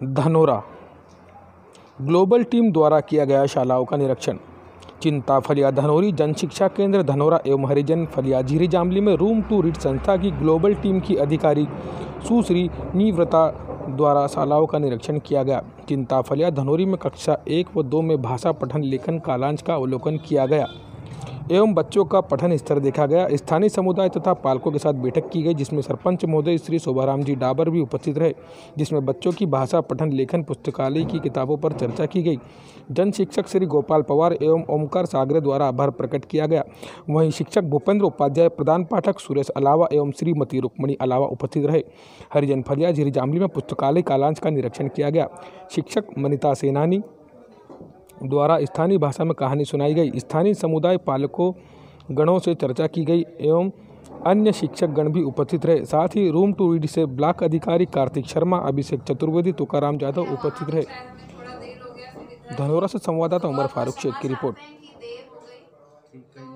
Dhanora global team द्वारा किया गया शालाओं का निरीक्षण। चिंता फलिया धनोरी जन शिक्षा केंद्र धनोरा एवं हरिजन फलिया झीरी जामली में रूम टू रीड संस्था की ग्लोबल टीम की अधिकारी सुश्री निव्रता द्वारा शालाओं का निरीक्षण किया गया। चिंता फलिया धनोरी में कक्षा 1 व 2 में भाषा पठन लेखन कालांश का अवलोकन किया गया एवं बच्चों का पठन स्तर देखा गया। स्थानीय समुदाय तथा पालकों के साथ बैठक की गई, जिसमें सरपंच महोदय श्री शोभाराम जी डाबर भी उपस्थित रहे, जिसमें बच्चों की भाषा पठन लेखन पुस्तकालय की किताबों पर चर्चा की गई। जन शिक्षक श्री गोपाल पवार एवं ओमकार सागरे द्वारा आभार प्रकट किया गया। वहीं शिक्षक भूपेंद्र उपाध्याय, प्रधान पाठक सुरेश अलावा एवं श्रीमती रुक्मणी अलावा उपस्थित रहे। हरिजन फलिया झीरी जामली में पुस्तकालय कालांश का निरीक्षण किया गया। शिक्षक मनीता सेनानी द्वारा स्थानीय भाषा में कहानी सुनाई गई। स्थानीय समुदाय पालकों गणों से चर्चा की गई एवं अन्य शिक्षक गण भी उपस्थित रहे। साथ ही रूम टू रीड से ब्लॉक अधिकारी कार्तिक शर्मा, अभिषेक चतुर्वेदी, तुकाराम जाधव उपस्थित रहे। धनोरा से संवाददाता उमर फारूक शेख की रिपोर्ट।